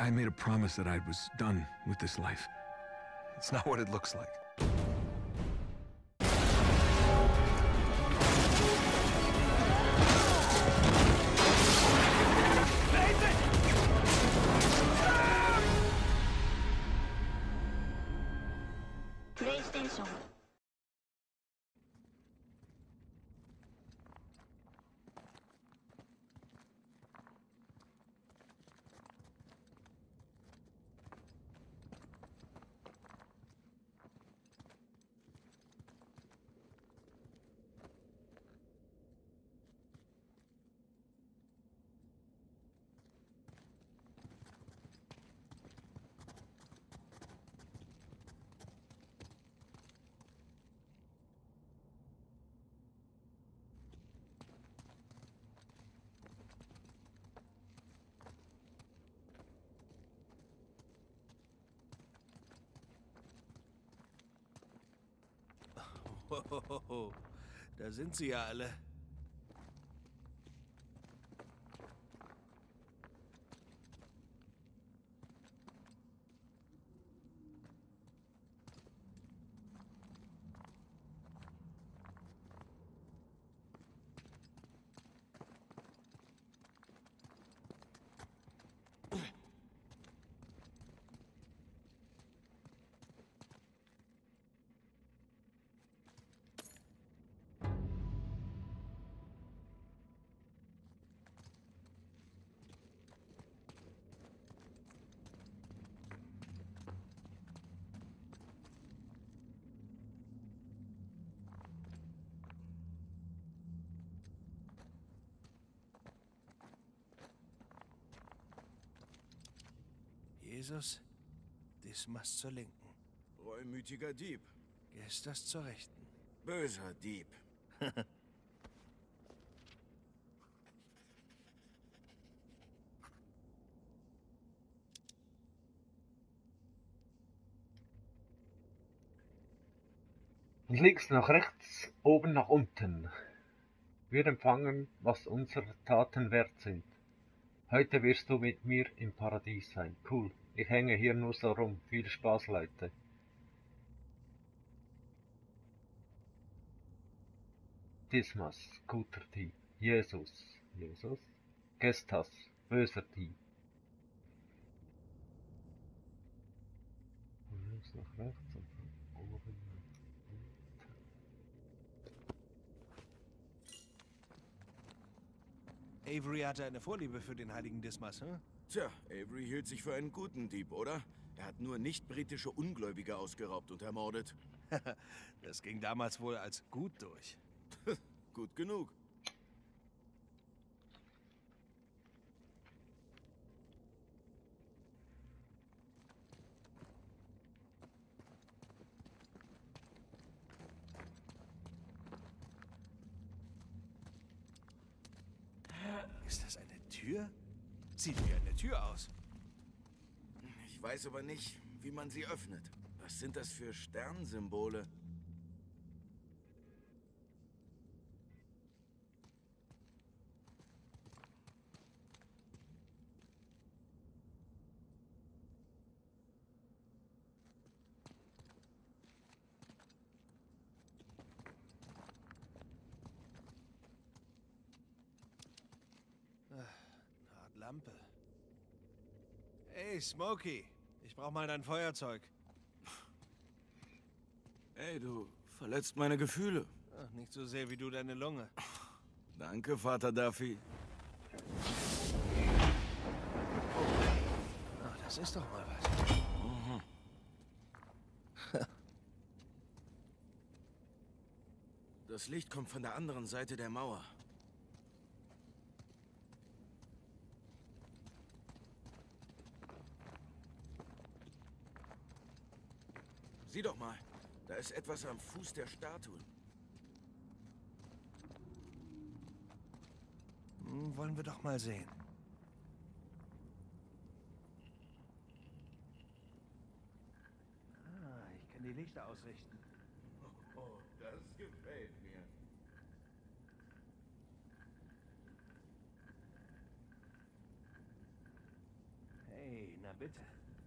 I made a promise that I was done with this life. It's not what it looks like. PlayStation. Hohoho, da sind sie ja alle. Jesus, Dismas zur Linken. Reumütiger Dieb. Gestas zur Rechten. Böser Dieb. Von links nach rechts, oben nach unten. Wir empfangen, was unsere Taten wert sind. Heute wirst du mit mir im Paradies sein. Cool. Ich hänge hier nur so rum. Viel Spaß, Leute. Dismas, guter Dieb. Jesus, Gestas, böser Dieb. Von links nach rechts und von oben nach unten. Avery hatte eine Vorliebe für den heiligen Dismas, hm? Tja, Avery hielt sich für einen guten Dieb, oder? Er hat nur nicht-britische Ungläubige ausgeraubt und ermordet. Das ging damals wohl als gut durch. Gut genug. Ist das eine Tür? Sieht wie eine Tür aus. Ich weiß aber nicht, wie man sie öffnet. Was sind das für Sternsymbole? Eine Art Lampe. Hey, Smokey. Ich brauch mal dein Feuerzeug. Ey, du verletzt meine Gefühle. Ach, nicht so sehr wie du deine Lunge. Danke, Vater Duffy. Ach, das ist doch mal was. Das Licht kommt von der anderen Seite der Mauer. Sieh doch mal, da ist etwas am Fuß der Statuen. Wollen wir doch mal sehen. Ich kann die Lichter ausrichten. Oh, das gefällt mir. Hey, na Na bitte.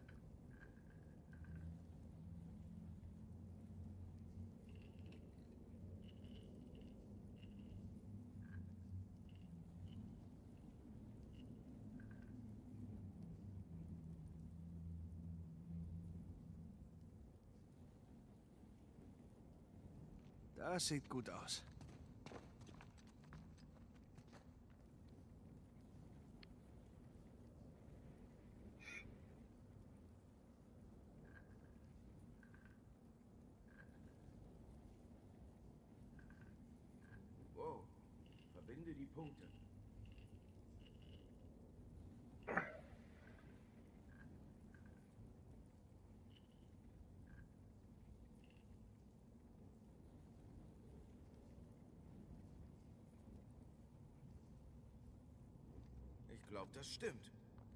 Das sieht gut aus. Wow, verbinde die Punkte. Ich glaube, das stimmt.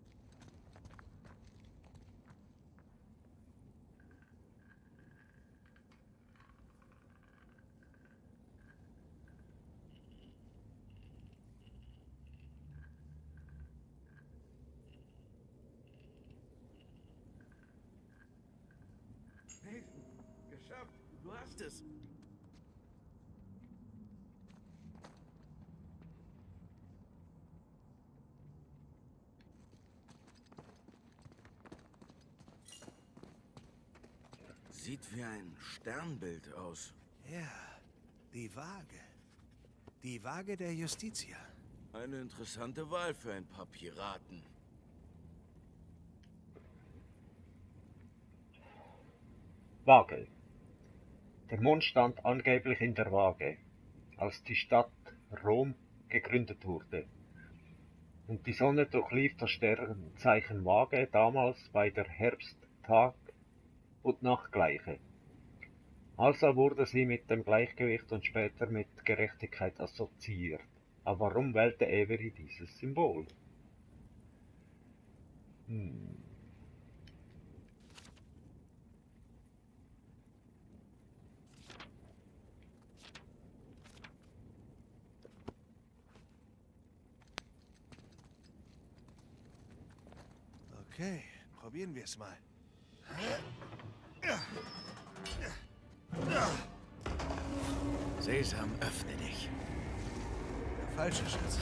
Hey, geschafft. Du hast es. Sieht wie ein Sternbild aus. Ja, die Waage. Die Waage der Justitia. Eine interessante Wahl für ein paar Piraten. Waage. Der Mond stand angeblich in der Waage, als die Stadt Rom gegründet wurde. Und die Sonne durchlief das Sternzeichen Waage damals bei der Herbst-Tag- und Nachtgleiche. Also wurde sie mit dem Gleichgewicht und später mit Gerechtigkeit assoziiert. Aber warum wählte Avery dieses Symbol? Okay, probieren wir es mal. Sesam, öffne dich. Der falsche Schatz.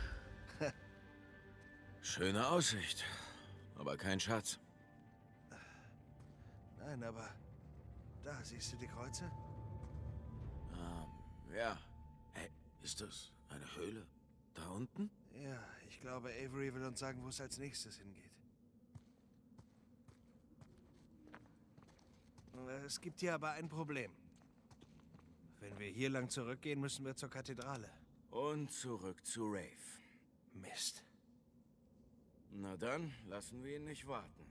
Schöne Aussicht, aber kein Schatz. Nein, aber da, siehst du die Kreuze? Ja. Hey, ist das eine Höhle? Da unten? Ja, ich glaube, Avery will uns sagen, wo es als nächstes hingeht. Es gibt hier aber ein Problem. Wenn wir hier lang zurückgehen, müssen wir zur Kathedrale. Und zurück zu Rafe. Mist. Na dann, lassen wir ihn nicht warten.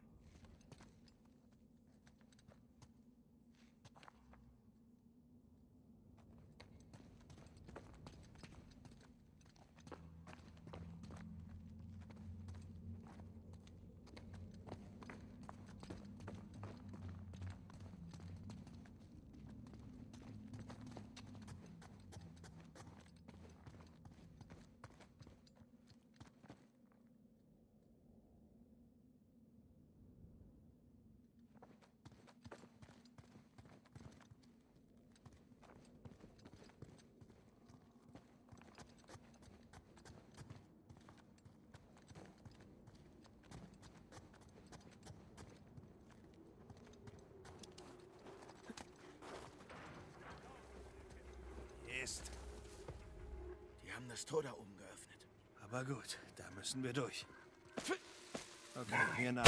Ist. Die haben das Tor da oben geöffnet. Aber gut, da müssen wir durch. Okay, hier nach.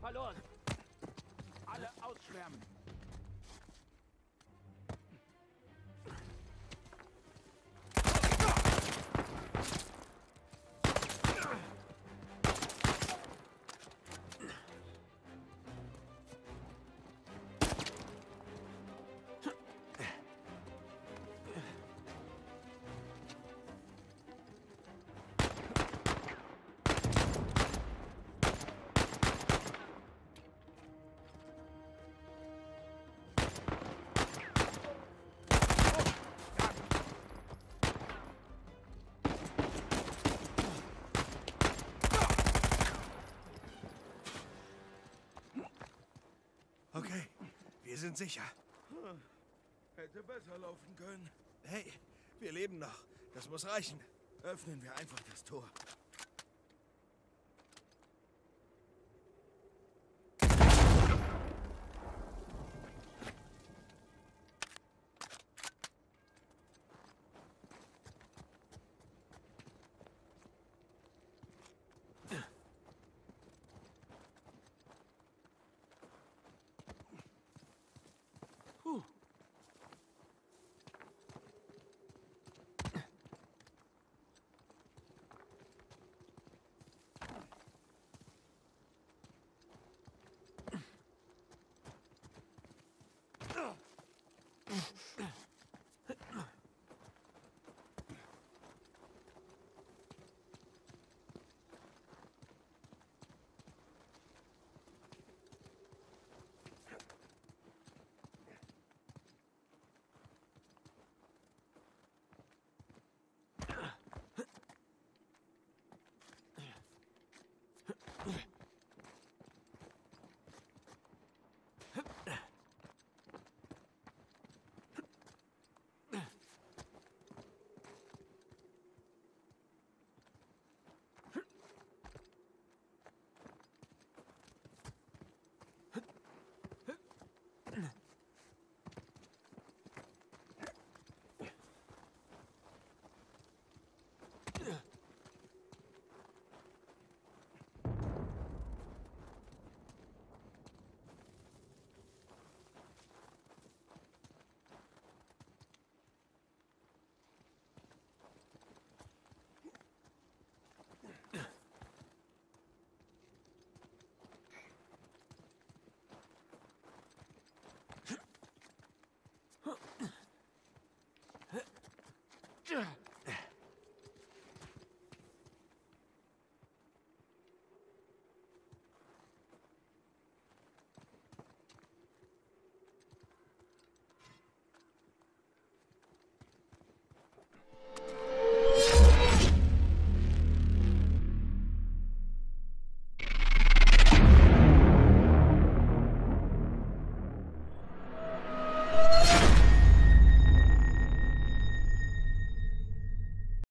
verloren. Alle ausschwärmen. Okay, wir sind sicher. Hätte besser laufen können. Hey, wir leben noch. Das muss reichen. Öffnen wir einfach das Tor. Ja.